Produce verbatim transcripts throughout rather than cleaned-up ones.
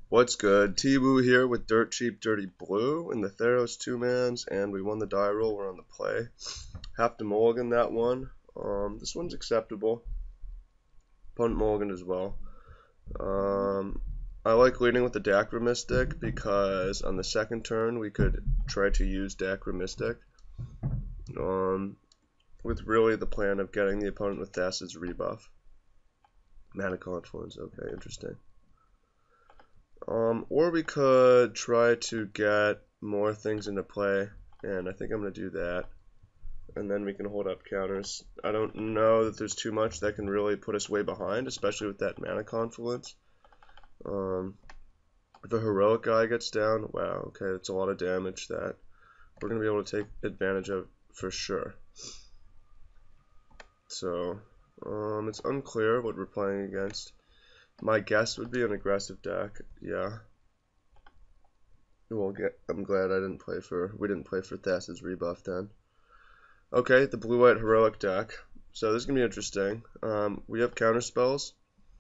What's good? TWoo here with Dirt Cheap Dirty Blue in the Theros two-mans, and we won the die roll. We're on the play. Have to mulligan that one. Um, this one's acceptable. Punt mulligan as well. Um, I like leading with the Dacra Mystic because on the second turn we could try to use Dacra Mystic. Um, with really the plan of getting the opponent with Thassa's rebuff. Mana Confluence, okay, interesting. Um, or we could try to get more things into play, and I think I'm going to do that. And then we can hold up counters. I don't know that there's too much that can really put us way behind, especially with that Mana Confluence. Um, if a heroic guy gets down, wow, okay, that's a lot of damage that we're going to be able to take advantage of for sure. So, um, it's unclear what we're playing against. My guess would be an aggressive deck, yeah. We'll get, I'm glad I didn't play for, we didn't play for Thassa's rebuff then. Okay, the blue-white heroic deck. So this is going to be interesting. Um, we have counter spells.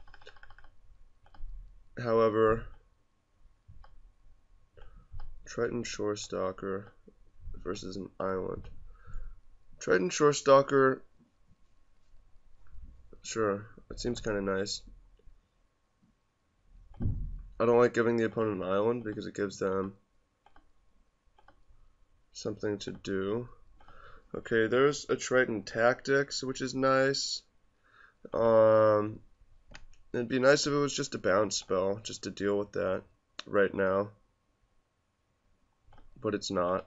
However, Triton Shorethief versus an island. Triton Shorethief, sure, it seems kind of nice. I don't like giving the opponent an island because it gives them something to do. Okay, there's a Triton Tactics, which is nice. Um, it'd be nice if it was just a bounce spell, just to deal with that right now. But it's not.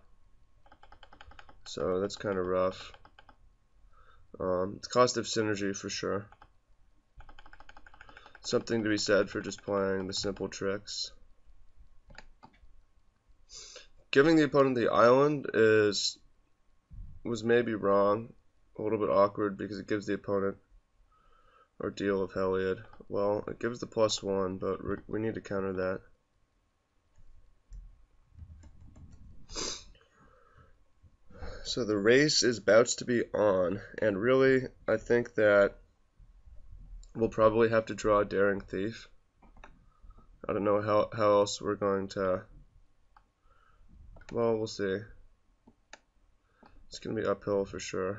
So that's kind of rough. Um, it's cost of synergy for sure. Something to be said for just playing the simple tricks. Giving the opponent the island is was maybe wrong, a little bit awkward because it gives the opponent Ordeal of Heliod. Well, it gives the plus one, but we need to counter that. So the race is about to be on, and really, I think that we'll probably have to draw a Daring Thief. I don't know how, how else we're going to... Well, we'll see. It's going to be uphill for sure.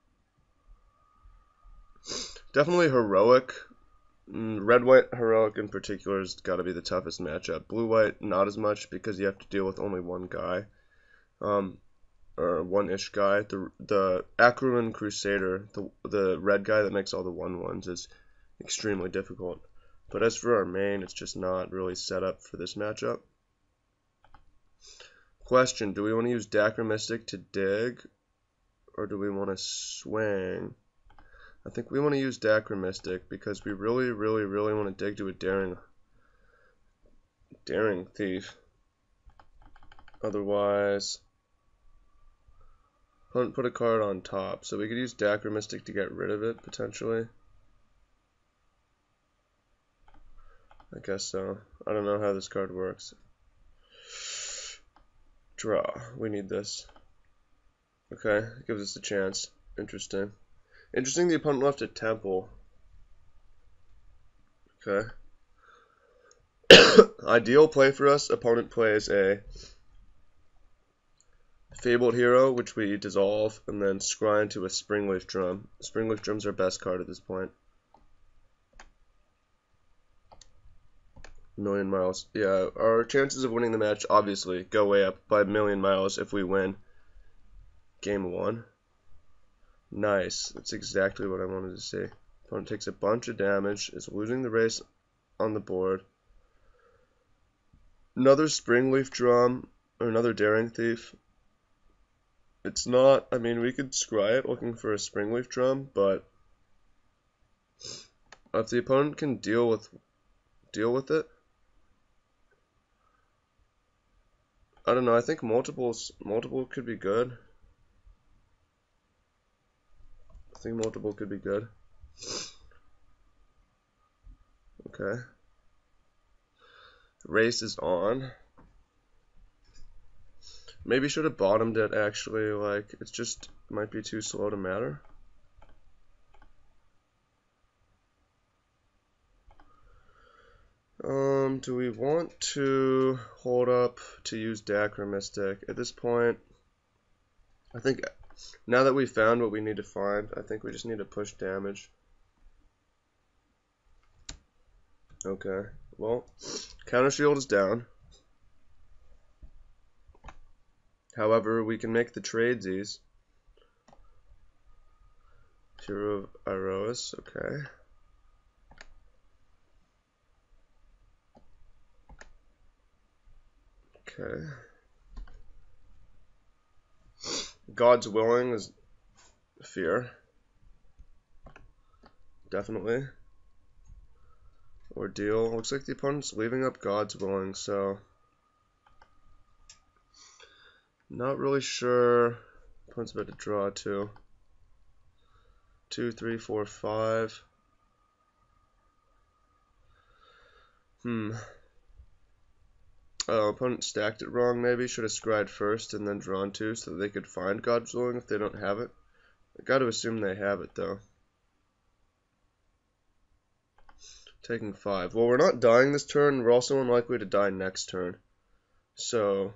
Definitely heroic. Red-white heroic in particular has got to be the toughest matchup. Blue-white, not as much because you have to deal with only one guy. Um, or one-ish guy. The the Akruan Crusader, the, the red guy that makes all the one-ones, is extremely difficult. But as for our main, it's just not really set up for this matchup. Question, do we want to use Dacra Mystic to dig, or do we want to swing? I think we want to use Dacra Mystic because we really, really, really want to dig to a Daring, Daring Thief. Otherwise, put a card on top, so we could use Dacra Mystic to get rid of it, potentially. I guess so. I don't know how this card works. Draw. We need this. Okay, gives us a chance. Interesting. Interesting the opponent left a temple. Okay. Ideal play for us, opponent plays a Fabled Hero, which we dissolve, and then scry into a Springleaf Drum. Springleaf Drum's our best card at this point. Million miles. Yeah, our chances of winning the match obviously go way up by a million miles if we win game one. Nice. That's exactly what I wanted to see. Opponent takes a bunch of damage, is losing the race on the board. Another Springleaf Drum, or another Daring Thief. It's not, I mean, we could scry it looking for a Springleaf Drum, but if the opponent can deal with deal with it, I don't know, I think multiples multiple could be good. I think multiple could be good. Okay. Race is on. Maybe should have bottomed it actually, like it's just might be too slow to matter. Um Um, do we want to hold up to use Dacromystic? At this point, I think now that we found what we need to find, I think we just need to push damage. Okay, well, counter shield is down. However, we can make the tradesies. Hero of Iroas, okay. Okay. God's Willing is fear. Definitely. Ordeal. Looks like the opponent's leaving up God's Willing, so not really sure. Opponent's about to draw two. Two, three, four, five. Hmm. Oh, opponent stacked it wrong maybe. Should have scryed first and then drawn two so that they could find God's Willing if they don't have it. I gotta assume they have it though. Taking five. Well, we're not dying this turn. We're also unlikely to die next turn. So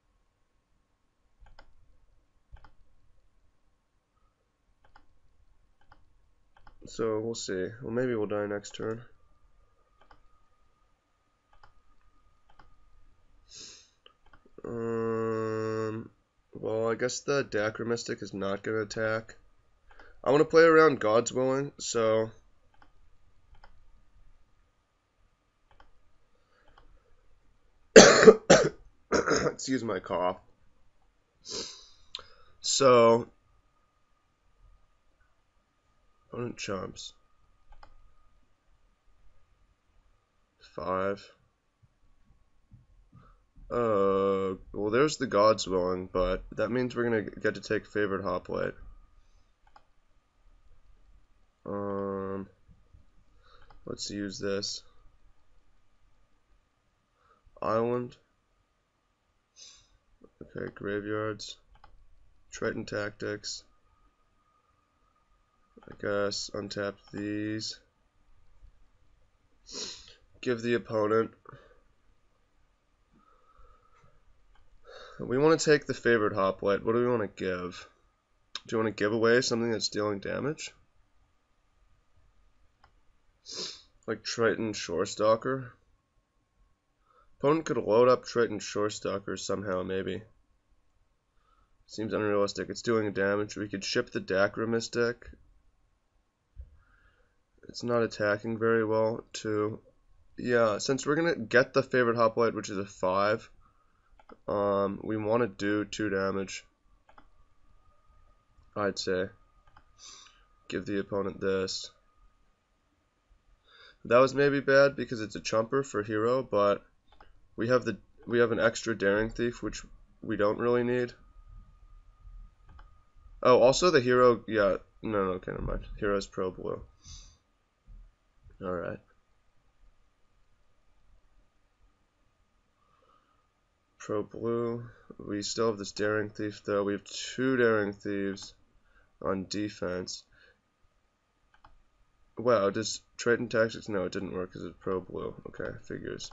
So we'll see. Well, maybe we'll die next turn. Um, well, I guess the Dacromystic is not going to attack. I want to play around God's Willing, so excuse my cough. So opponent chumps. Five. Uh, well, there's the God's Willing, but that means we're gonna get to take Favored Hoplite. Um, let's use this. Island. Okay, graveyards. Triton Tactics. I guess untap these. Give the opponent. We want to take the Favored Hoplite. What do we want to give? Do you want to give away something that's dealing damage? Like Triton Shorestalker? Opponent could load up Triton Shorestalker somehow, maybe. Seems unrealistic. It's doing damage. We could ship the Dacromystic. It's not attacking very well, too. Yeah, since we're going to get the Favored Hoplite, which is a five, um, we want to do two damage. I'd say. Give the opponent this. That was maybe bad because it's a chumper for hero, but we have the we have an extra Daring Thief, which we don't really need. Oh, also the hero, yeah, no, no, okay, never mind. Hero's pro blue. Alright. Pro blue. We still have this Daring Thief, though. We have two Daring Thieves on defense. Wow, does Triton Tactics? No, it didn't work because it's pro blue. Okay, figures.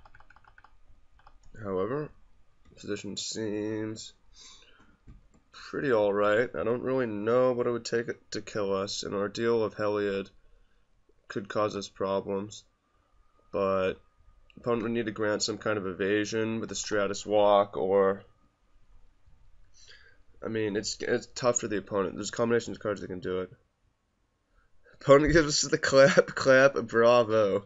However, position seems pretty alright. I don't really know what it would take to kill us. An Ordeal of Heliod could cause us problems, but opponent would need to grant some kind of evasion with a Stratus Walk, or I mean, it's it's tough for the opponent. There's combinations of cards that can do it. Opponent gives us the clap, clap, bravo.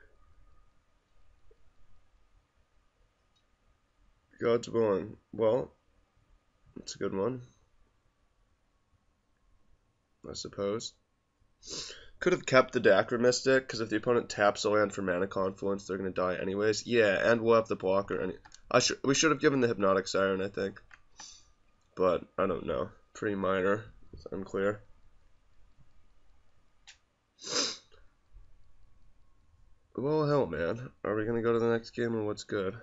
God's Willing. Well, that's a good one, I suppose. Could have kept the Dacromystic, because if the opponent taps a land for Mana Confluence, they're going to die anyways. Yeah, and we'll have the blocker. Any I sh we should have given the Hypnotic Siren, I think. But, I don't know. Pretty minor. It's unclear. Well, hell, man. Are we going to go to the next game, or what's good?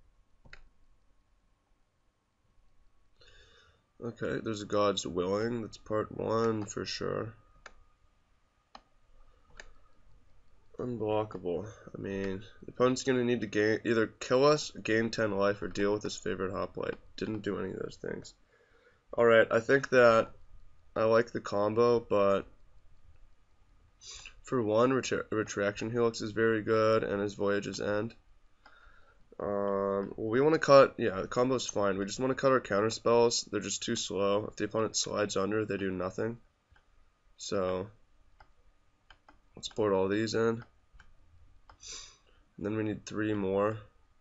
Okay, there's God's Willing. That's part one, for sure. Uh, Unblockable. I mean, the opponent's going to need to gain either kill us, gain ten life, or deal with his favorite hoplite. Didn't do any of those things. Alright, I think that I like the combo, but for one, retra Retraction Helix is very good, and his Voyage's End. Um, well, we want to cut, yeah, the combo's fine. We just want to cut our counter spells. They're just too slow. If the opponent slides under, they do nothing. So, let's board all these in. And then we need three more.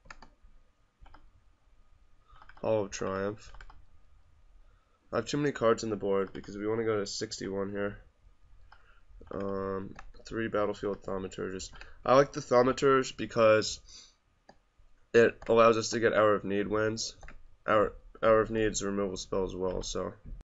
Hall of Triumph. I have too many cards on the board because we want to go to sixty-one here. Um, three Battlefield Thaumaturges. I like the Thaumaturge because it allows us to get Hour of Need wins. Hour, Hour of Need is a removal spell as well, so